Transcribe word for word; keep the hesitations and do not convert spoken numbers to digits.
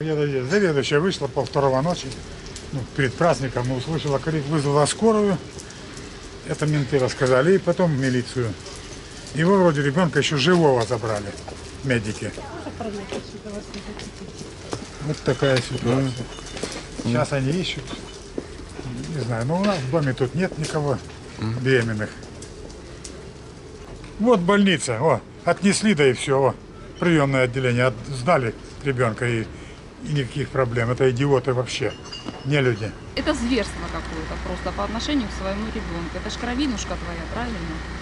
Заведующая вышла полвторого ночи, ну, перед праздником, мы услышала крик, вызвала скорую, это менты рассказали, и потом милицию. Его вроде ребенка еще живого забрали, медики. Вот такая ситуация. Сейчас они ищут, не знаю, но у нас в доме тут нет никого беременных. Вот больница, о, отнесли, да и все, о, приемное отделение, от, сдали ребенка и, и никаких проблем. Это идиоты вообще, не люди. Это зверство какое-то просто по отношению к своему ребенку. Это ж кровинушка твоя, правильно?